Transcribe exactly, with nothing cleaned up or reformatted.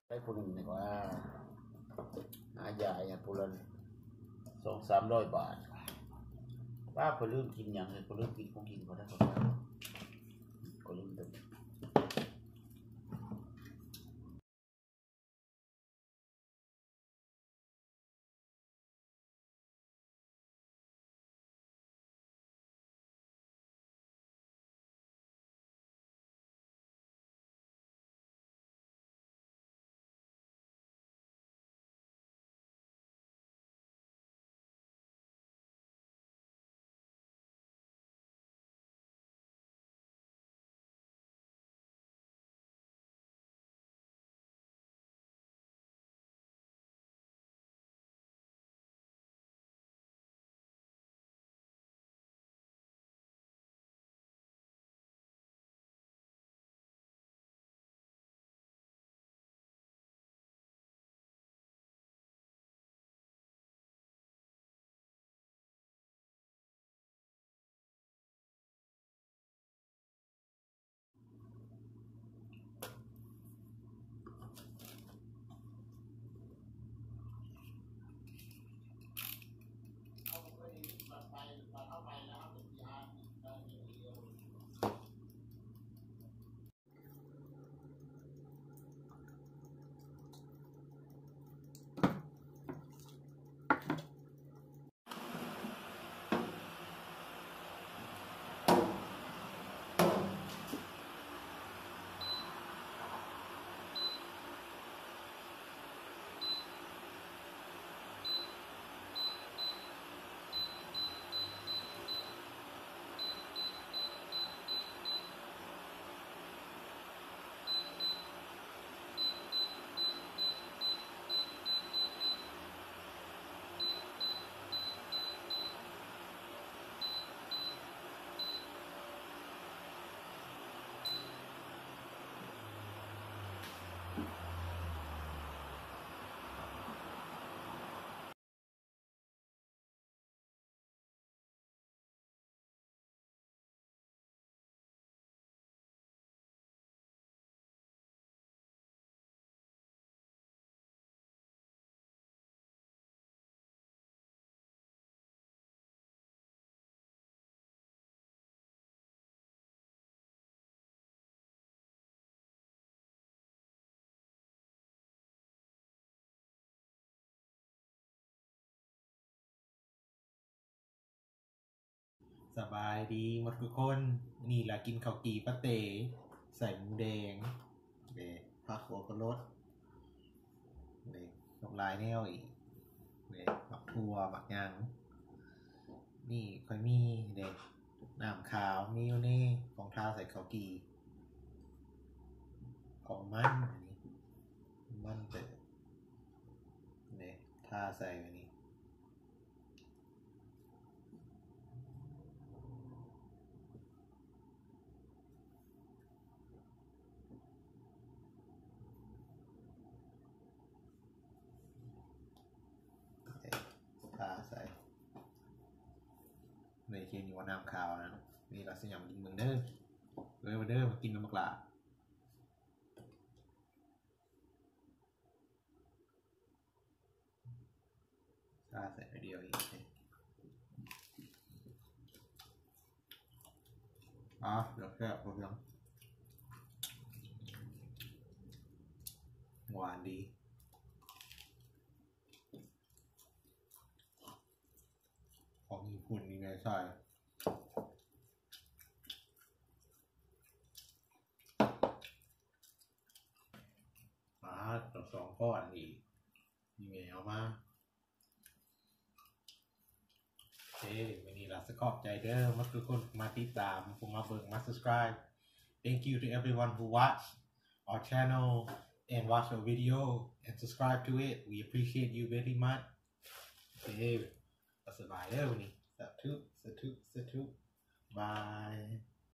ได้คนหนึ่งนี่ว่าหายาอย่างคนละสองสามร้อยบาทว่าพอลืมกินอย่างเลยพอลืมกินของกินเขาได้เขาได้ก็ลืมตัวสบายดีหมดทุกคนนี่แหละกินข้าวกีปาเต้ใส่หมูแดงเด็กผักหัวกระรดเด็กดอกลายแนวอีกเด็กหมักทั่วหมักยังนี่ค่อยมีเด็กน้ำขาวมีอยู่นี่ของทาใส่ข้าวกีของมันอันนี้มันเตะเด็กทาใส่อันนี้ทาใส่ในเคียนอยู่ว่าน้ำขาวนะนี่เราสยามกินเมืองเด้อเลยมาเด้อมากินน้ำมะกลาทาใส่ไปเดียวอีกอ๋อเดี๋ยวแค่พอเพียงหวานดีของญี่ปุ่นนี่ไงใช่มาต่อสองก้อนอีกมีแมวมาโอเควันนี้เราสกอบใจเด้อมาทุกคนมาติดตามผมมาเบิ่งมา subscribe thank you to everyone who watch our channel and watch our video and subscribe to it we appreciate you very much โอเคสบายเด้อวันนี้สาธุสาธุสาธุบาย